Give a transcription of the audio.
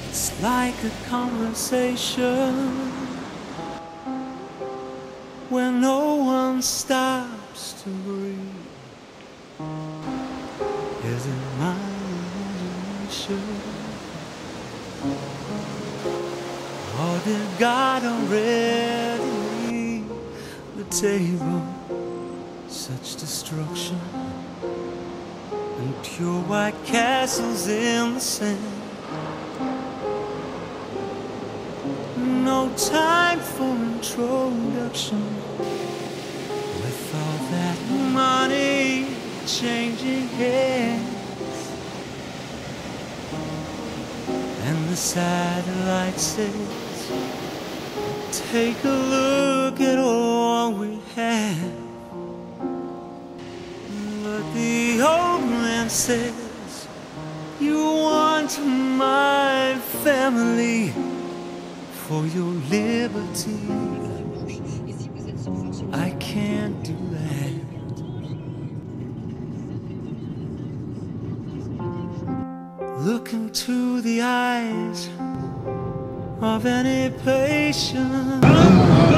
It's like a conversation where no one stops to breathe. Is it my imagination, or did God already leave the table? Such destruction and pure white castles in the sand. No time for introduction, with all that money changing hands. And the satellite says, take a look at all we have. But the old man says, you want my family for your liberty. I can't do that. Look into the eyes of any patient